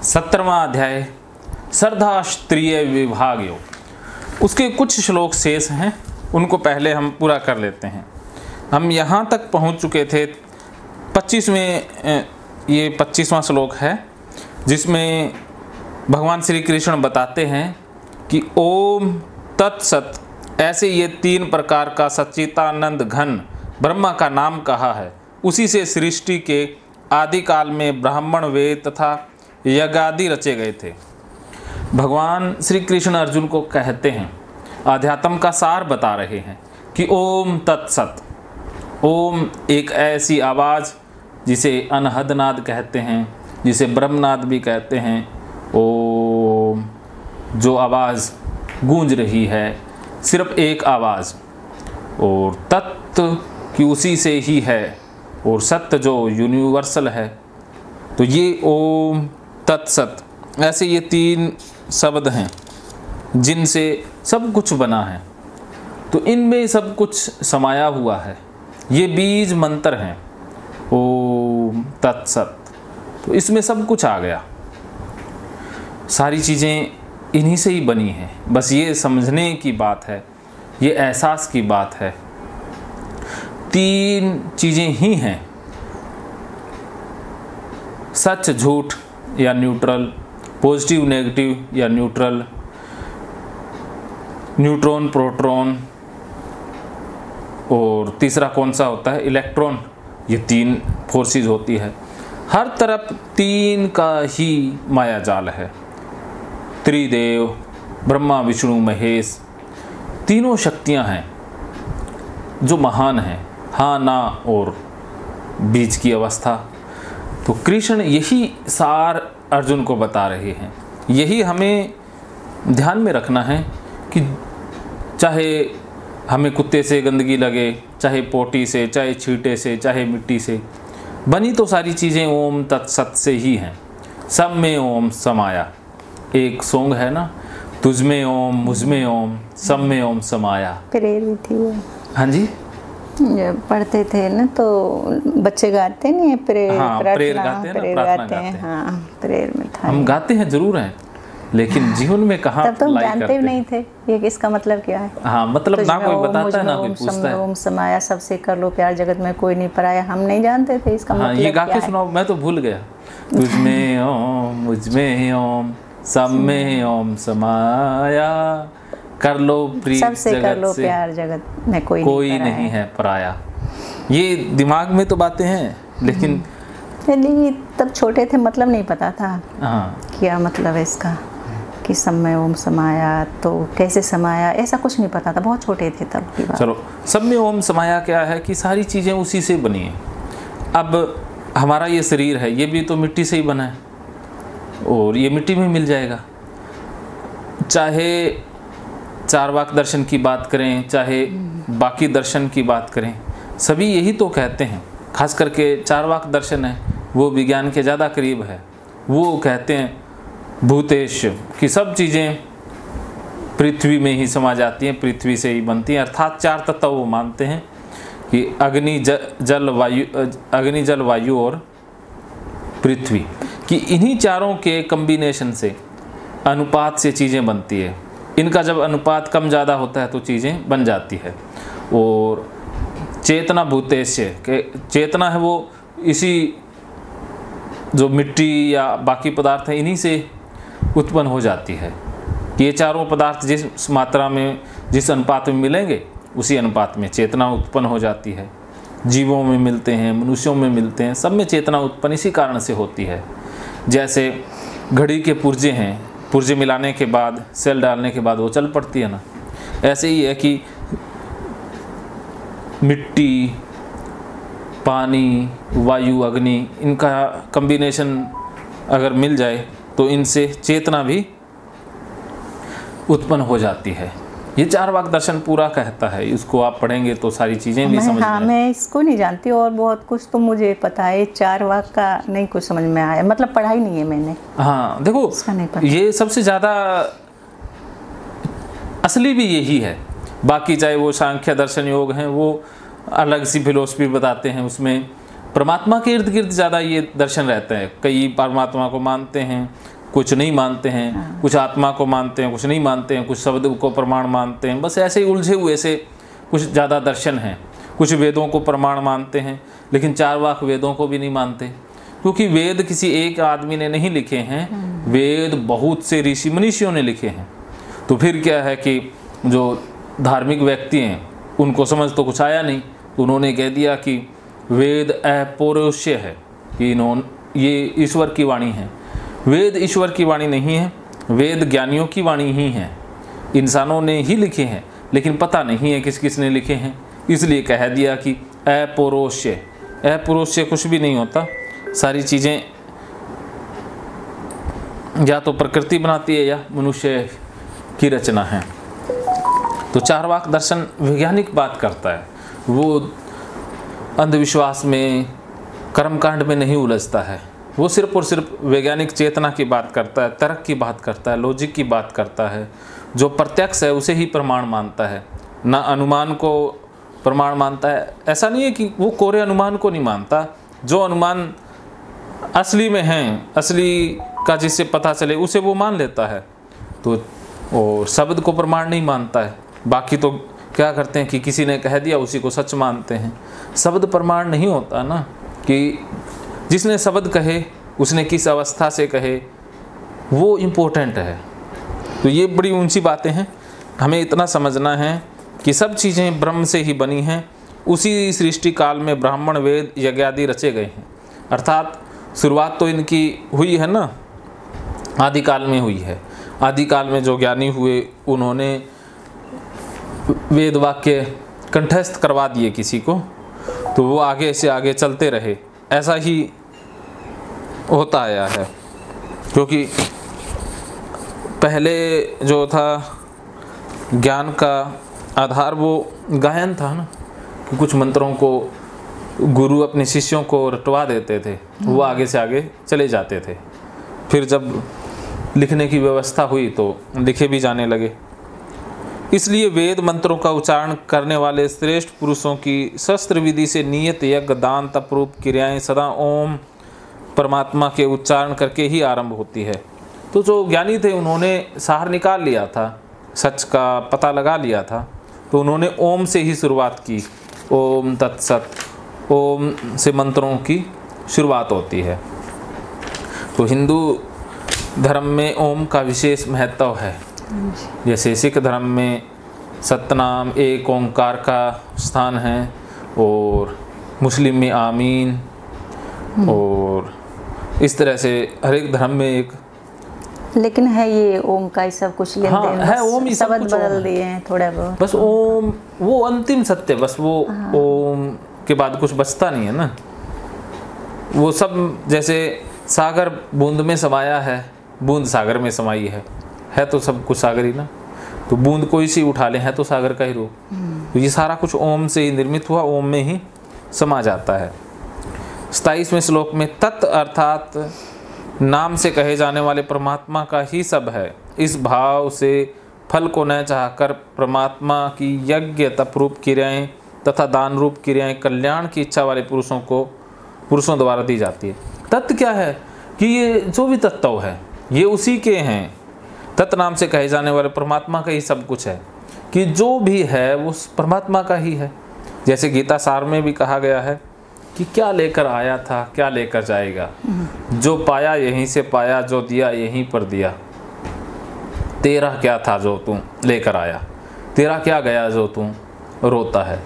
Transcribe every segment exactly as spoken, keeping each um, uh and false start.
सत्रहवां अध्याय श्रद्धास्त्रीय विभाग योग। उसके कुछ श्लोक शेष हैं, उनको पहले हम पूरा कर लेते हैं। हम यहाँ तक पहुँच चुके थे पच्चीसवें, ये पच्चीसवां श्लोक है जिसमें भगवान श्री कृष्ण बताते हैं कि ओम तत्सत, ऐसे ये तीन प्रकार का सच्चिदानंद घन ब्रह्मा का नाम कहा है। उसी से सृष्टि के आदि काल में ब्राह्मण वेद तथा यज्ञादि रचे गए थे। भगवान श्री कृष्ण अर्जुन को कहते हैं, आध्यात्म का सार बता रहे हैं कि ओम तत्सत। ओम एक ऐसी आवाज़ जिसे अनहद नाद कहते हैं, जिसे ब्रह्मनाद भी कहते हैं। ओम जो आवाज़ गूंज रही है, सिर्फ एक आवाज़, और तत्व की उसी से ही है, और सत्य जो यूनिवर्सल है। तो ये ओम तत्सत, ऐसे ये तीन शब्द हैं जिनसे सब कुछ बना है। तो इनमें सब कुछ समाया हुआ है, ये बीज मंत्र हैं ओम तत्सत। तो इसमें सब कुछ आ गया, सारी चीज़ें इन्हीं से ही बनी हैं। बस ये समझने की बात है, ये एहसास की बात है। तीन चीज़ें ही हैं, सच झूठ या न्यूट्रल, पॉजिटिव नेगेटिव या न्यूट्रल, न्यूट्रॉन प्रोटॉन, और तीसरा कौन सा होता है, इलेक्ट्रॉन। ये तीन फोर्सेस होती है, हर तरफ तीन का ही माया जाल है। त्रिदेव ब्रह्मा विष्णु महेश, तीनों शक्तियां हैं जो महान हैं, हाँ ना और बीच की अवस्था। तो कृष्ण यही सार अर्जुन को बता रहे हैं। यही हमें ध्यान में रखना है कि चाहे हमें कुत्ते से गंदगी लगे, चाहे पोटी से, चाहे छींटे से, चाहे मिट्टी से, बनी तो सारी चीज़ें ओम तत्सत से ही हैं। सब में ओम समाया। एक सॉन्ग है ना, तुझ में ओम मुझ में ओम सब में ओम समाया। प्रेयर भी थी वो। हाँ जी, जब पढ़ते थे ना तो बच्चे गाते नहीं, प्रेयर हाँ, प्रेयर गाते हैं ना, प्रार्थना गाते हैं। हाँ, प्रेयर में था। हम गाते हैं जरूर हैं, लेकिन जीवन में कहाँ तब तो हम जानते भी नहीं थे ये इसका मतलब क्या है। हाँ, मतलब ना कोई बताता है ना कोई पूछता है। ओम समाया, सबसे कर लो प्यार, जगत में कोई नहीं पराया। हम नहीं जानते थे इसका मतलब। ये गा के सुनाओ, मैं तो भूल गया। तुझ में ओम मुझ में ओम सब में ओम समाया, कर लो प्रीत सबसे कर लो से प्यार, जगत में कोई कोई नहीं, नहीं है पराया। ये दिमाग में तो बातें हैं, लेकिन लेकिन तब छोटे थे, मतलब नहीं पता था हाँ क्या मतलब है इसका, कि सब में ओम समाया तो कैसे समाया, ऐसा कुछ नहीं पता था, बहुत छोटे थे तब की बात। चलो, सब में ओम समाया क्या है कि सारी चीज़ें उसी से बनी हैं। अब हमारा ये शरीर है, ये भी तो मिट्टी से ही बना है, और ये मिट्टी में मिल जाएगा। चाहे चारवाक दर्शन की बात करें, चाहे बाकी दर्शन की बात करें, सभी यही तो कहते हैं। खास करके चारवाक दर्शन है वो विज्ञान के ज़्यादा करीब है। वो कहते हैं भूतेश कि सब चीज़ें पृथ्वी में ही समा जाती हैं, पृथ्वी से ही बनती हैं। अर्थात चार तत्व वो मानते हैं कि अग्नि जल वायु, अग्नि जल वायु और पृथ्वी, कि इन्हीं चारों के कम्बिनेशन से, अनुपात से चीज़ें बनती है। इनका जब अनुपात कम ज़्यादा होता है तो चीज़ें बन जाती है। और चेतना भूतेश्य के, चेतना है वो इसी जो मिट्टी या बाकी पदार्थ हैं इन्हीं से उत्पन्न हो जाती है। ये चारों पदार्थ जिस मात्रा में, जिस अनुपात में मिलेंगे, उसी अनुपात में चेतना उत्पन्न हो जाती है। जीवों में मिलते हैं, मनुष्यों में मिलते हैं, सब में चेतना उत्पन्न इसी कारण से होती है। जैसे घड़ी के पुर्जे हैं, पुर्जे मिलाने के बाद, सेल डालने के बाद वो चल पड़ती है ना, ऐसे ही है कि मिट्टी, पानी, वायु, अग्नि, इनका कॉम्बिनेशन अगर मिल जाए तो इनसे चेतना भी उत्पन्न हो जाती है। ये चारवाक दर्शन पूरा कहता है, इसको आप पढ़ेंगे तो सारी चीज़ें भी समझ में। हाँ, मैं इसको नहीं जानती, और बहुत कुछ तो मुझे पता है, चारवाक का नहीं कुछ समझ में आया, मतलब पढ़ाई नहीं है मैंने। हाँ देखो, ये सबसे ज़्यादा असली भी यही है। बाकी चाहे वो सांख्य दर्शन योग हैं, वो अलग सी फिलोसफी बताते हैं, उसमें परमात्मा के इर्द गिर्द ज़्यादा ये दर्शन रहते हैं। कई परमात्मा को मानते हैं, कुछ नहीं मानते हैं, कुछ आत्मा को मानते हैं, कुछ नहीं मानते हैं, कुछ शब्द को प्रमाण मानते हैं, बस ऐसे ही उलझे हुए से कुछ ज़्यादा दर्शन हैं। कुछ वेदों को प्रमाण मानते हैं लेकिन चार वाक वेदों को भी नहीं मानते, क्योंकि वेद किसी एक आदमी ने नहीं लिखे हैं, वेद बहुत से ऋषि मनीषियों ने लिखे हैं। तो फिर क्या है कि जो धार्मिक व्यक्ति हैं उनको समझ तो कुछ आया नहीं, तो उन्होंने कह दिया कि वेद अपौरुषेय है, कि इन्होंने ये ईश्वर की वाणी है। वेद ईश्वर की वाणी नहीं है, वेद ज्ञानियों की वाणी ही है, इंसानों ने ही लिखे हैं लेकिन पता नहीं है किस किस ने लिखे हैं, इसलिए कह दिया कि अपौरुषेय। अपौरुषेय कुछ भी नहीं होता, सारी चीज़ें या तो प्रकृति बनाती है या मनुष्य की रचना है। तो चारवाक दर्शन वैज्ञानिक बात करता है, वो अंधविश्वास में कर्मकांड में नहीं उलझता है, वो सिर्फ और सिर्फ वैज्ञानिक चेतना की बात करता है, तर्क की बात करता है, लॉजिक की बात करता है। जो प्रत्यक्ष है उसे ही प्रमाण मानता है, ना अनुमान को प्रमाण मानता है। ऐसा नहीं है कि वो कोरे अनुमान को नहीं मानता, जो अनुमान असली में हैं, असली का जिससे पता चले उसे वो मान लेता है। तो और शब्द को प्रमाण नहीं मानता है। बाकी तो क्या करते हैं कि किसी ने कह दिया उसी को सच मानते हैं। शब्द प्रमाण नहीं होता ना, कि जिसने शब्द कहे उसने किस अवस्था से कहे, वो इम्पोर्टेंट है। तो ये बड़ी ऊंची बातें हैं। हमें इतना समझना है कि सब चीज़ें ब्रह्म से ही बनी हैं। उसी सृष्टि काल में ब्राह्मण वेद यज्ञ आदि रचे गए हैं, अर्थात शुरुआत तो इनकी हुई है ना, आदिकाल में हुई है। आदिकाल में जो ज्ञानी हुए उन्होंने वेद वाक्य कंठस्थ करवा दिए किसी को, तो वो आगे से आगे चलते रहे। ऐसा ही होता आया है, क्योंकि पहले जो था ज्ञान का आधार वो गायन था ना, कि कुछ मंत्रों को गुरु अपने शिष्यों को रटवा देते थे, वो आगे से आगे चले जाते थे। फिर जब लिखने की व्यवस्था हुई तो लिखे भी जाने लगे। इसलिए वेद मंत्रों का उच्चारण करने वाले श्रेष्ठ पुरुषों की शस्त्र विधि से नियत यज्ञ दान तपरूप क्रियाएं सदा ओम परमात्मा के उच्चारण करके ही आरंभ होती है। तो जो ज्ञानी थे उन्होंने सार निकाल लिया था, सच का पता लगा लिया था, तो उन्होंने ओम से ही शुरुआत की। ओम तत्सत, ओम से मंत्रों की शुरुआत होती है। तो हिंदू धर्म में ओम का विशेष महत्व है। जैसे सिख धर्म में सतनाम एक ओंकार का स्थान है, और मुस्लिम में आमीन, और इस तरह से हर एक धर्म में एक। लेकिन है ये ओम का ही सब कुछ लेन हाँ, देन, है ओम ही सब शब्द कुछ बदल ओम दिए हैं थोड़ा बहुत। बस ओम वो अंतिम सत्य, बस वो ओम के बाद कुछ बचता नहीं है ना। वो सब जैसे सागर बूंद में समाया है, बूंद सागर में समाई है, है तो सब कुछ सागर ही ना। तो बूंद कोई सी उठा ले, है तो सागर का ही रूप। तो ये सारा कुछ ओम से ही निर्मित हुआ, ओम में ही समा जाता है। सताईसवें श्लोक में तत् अर्थात नाम से कहे जाने वाले परमात्मा का ही सब है। इस भाव से फल को न चाहकर परमात्मा की यज्ञ तपरूप क्रियाएं तथा दान रूप क्रियाएं कल्याण की इच्छा वाले पुरुषों को पुरुषों द्वारा दी जाती है। तत्व क्या है कि ये जो भी तत्व है ये उसी के हैं। तत् नाम से कहे जाने वाले परमात्मा का ही सब कुछ है, कि जो भी है वो परमात्मा का ही है। जैसे गीता सार में भी कहा गया है कि क्या लेकर आया था क्या लेकर जाएगा, जो पाया यहीं से पाया, जो दिया यहीं पर दिया। तेरा क्या था जो तू लेकर आया, तेरा क्या गया जो तू रोता है।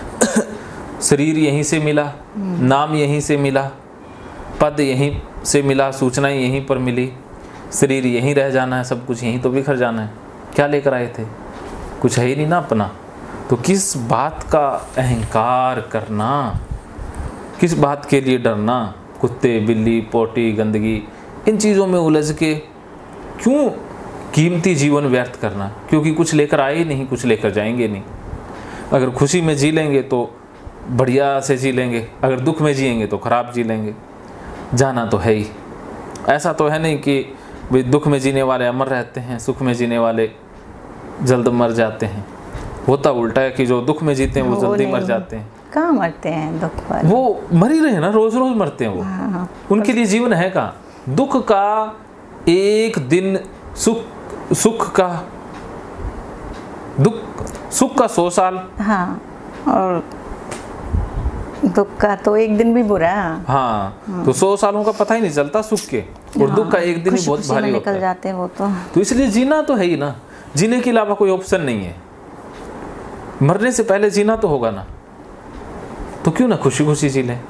शरीर यहीं से मिला, नाम यहीं से मिला, पद यहीं से मिला, सूचनाएं यहीं पर मिली, शरीर यहीं रह जाना है, सब कुछ यहीं तो बिखर जाना है। क्या लेकर आए थे, कुछ है ही नहीं ना अपना। तो किस बात का अहंकार करना, किस बात के लिए डरना, कुत्ते बिल्ली पोटी गंदगी इन चीज़ों में उलझ के क्यों कीमती जीवन व्यर्थ करना, क्योंकि कुछ लेकर आए ही नहीं, कुछ लेकर जाएंगे नहीं। अगर खुशी में जी लेंगे तो बढ़िया से जी लेंगे, अगर दुख में जिएंगे तो खराब जी लेंगे। जाना तो है ही, ऐसा तो है नहीं कि भाई दुख में जीने वाले अमर रहते हैं, सुख में जीने वाले जल्द मर जाते हैं। होता उल्टा है कि जो दुख में जीते हैं वो जल्दी मर जाते हैं। कहाँ मरते हैं दुख वाले, वो मर ही रहे ना, रोज रोज मरते हैं वो। हाँ। उनके लिए जीवन है कहाँ। दुख का एक दिन सुख सुख का दुख, सुख का सौ साल। हाँ, और दुख का तो एक दिन भी बुरा। हाँ, तो सौ सालों का पता ही नहीं चलता सुख के, और दुख का एक दिन ही बहुत भारी होता है। निकल जाते हैं वो तो। तो इसलिए जीना तो है ही ना, जीने के अलावा कोई ऑप्शन नहीं है। मरने से पहले जीना तो होगा ना, तो क्यों ना खुशी खुशी जी लें।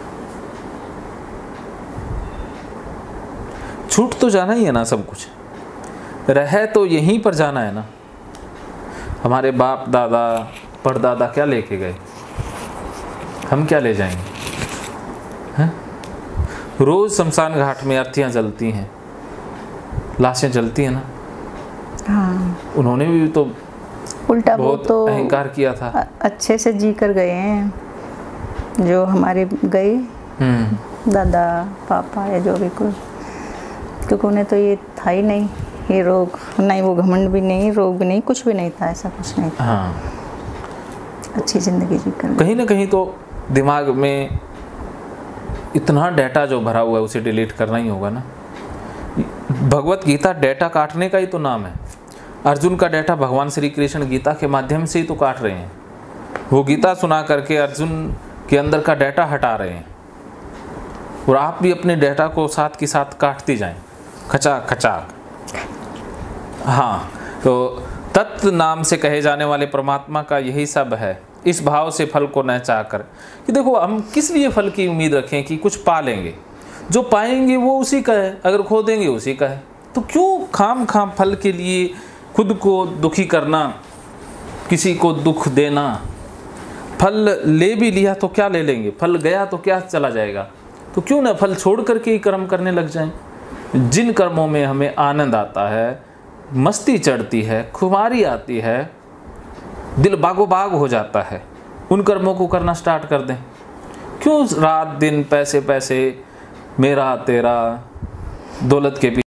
छूट तो जाना ही है ना सब कुछ, रह तो यहीं पर जाना है ना। हमारे बाप दादा परदादा क्या लेके गए, हम क्या ले जाएंगे? हैं? रोज शमशान घाट में अर्थियां जलती हैं, लाशें जलती हैं ना। हाँ, उन्होंने भी तो उल्टा बहुत वो तो अहंकार किया था। अच्छे से जी कर गए हैं, जो हमारे गए दादा पापा या जो भी कोई, क्योंकि उन्हें तो ये था ही नहीं, ये रोग नहीं, वो घमंड भी नहीं, रोग भी नहीं, कुछ भी नहीं था, ऐसा कुछ नहीं था। हाँ, अच्छी जिंदगी जी कर। कहीं ना कहीं तो दिमाग में इतना डाटा जो भरा हुआ है उसे डिलीट करना ही होगा ना। भगवत गीता डाटा काटने का ही तो नाम है। अर्जुन का डाटा भगवान श्री कृष्ण गीता के माध्यम से ही तो काट रहे हैं। वो गीता सुना करके अर्जुन के अंदर का डाटा हटा रहे हैं, और आप भी अपने डाटा को साथ के साथ काटते जाएं, खचाक खचाक। हाँ, तो तत्व नाम से कहे जाने वाले परमात्मा का यही सब है। इस भाव से फल को न चाहकर, कि देखो हम किस लिए फल की उम्मीद रखें कि कुछ पा लेंगे, जो पाएंगे वो उसी का है, अगर खो देंगे उसी का है। तो क्यों खाम खाम फल के लिए खुद को दुखी करना, किसी को दुख देना। फल ले भी लिया तो क्या ले लेंगे, फल गया तो क्या चला जाएगा। तो क्यों ना फल छोड़ करके ही कर्म करने लग जाएं। जिन कर्मों में हमें आनंद आता है, मस्ती चढ़ती है, खुमारी आती है, दिल बागो बाग हो जाता है, उन कर्मों को करना स्टार्ट कर दें। क्यों रात दिन पैसे पैसे, मेरा तेरा, दौलत के पीछे।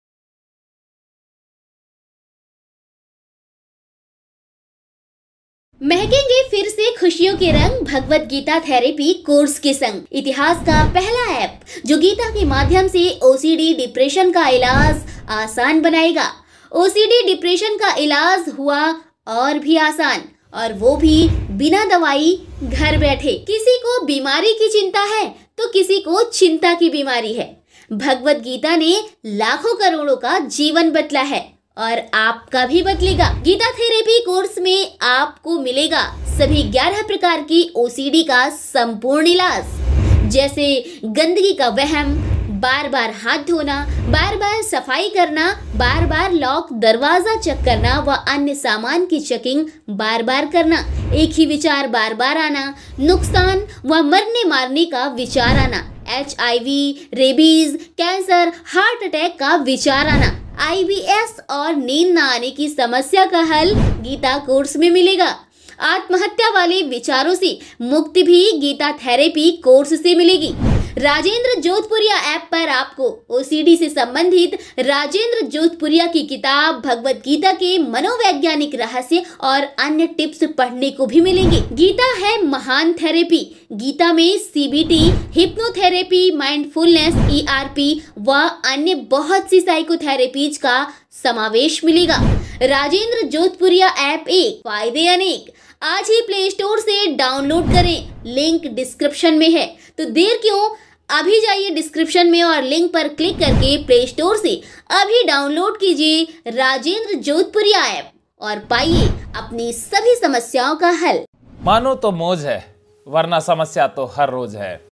महकेंगे फिर से खुशियों के रंग भगवत गीता थेरेपी कोर्स के संग। इतिहास का पहला ऐप जो गीता के माध्यम से ओसीडी डिप्रेशन का इलाज आसान बनाएगा। ओसीडी डिप्रेशन का इलाज हुआ और भी आसान, और वो भी बिना दवाई, घर बैठे। किसी को बीमारी की चिंता है तो किसी को चिंता की बीमारी है। भगवत गीता ने लाखों करोड़ों का जीवन बदला है, और आपका भी बदलेगा। गीता थेरेपी कोर्स में आपको मिलेगा सभी ग्यारह प्रकार की ओसीडी का संपूर्ण इलाज, जैसे गंदगी का वहम, बार बार हाथ धोना, बार बार सफाई करना, बार बार लॉक दरवाजा चेक करना व अन्य सामान की चेकिंग बार बार करना, एक ही विचार बार बार आना, नुकसान व मरने मारने का विचार आना, H I V, rabies, cancer, heart attack का विचार आना, आई बी एस और नींद न आने की समस्या का हल गीता कोर्स में मिलेगा। आत्महत्या वाले विचारों से मुक्ति भी गीता थेरेपी कोर्स से मिलेगी। राजेंद्र जोधपुरिया ऐप पर आपको ओसीडी से संबंधित राजेंद्र जोधपुरिया की किताब भगवत गीता के मनोवैज्ञानिक रहस्य और अन्य टिप्स पढ़ने को भी मिलेंगे। गीता है महान थेरेपी। गीता में CBT, hypnotherapy, mindfulness, E R P व अन्य बहुत सी साइकोथेरेपीज का समावेश मिलेगा। राजेंद्र जोधपुरिया ऐप एक, फायदे अनेक। आज ही प्ले स्टोर से डाउनलोड करें, लिंक डिस्क्रिप्शन में है। तो देर क्यों, अभी जाइए डिस्क्रिप्शन में और लिंक पर क्लिक करके प्ले स्टोर से अभी डाउनलोड कीजिए राजेंद्र जोधपुरिया ऐप और पाइए अपनी सभी समस्याओं का हल। मानो तो मौज है, वरना समस्या तो हर रोज है।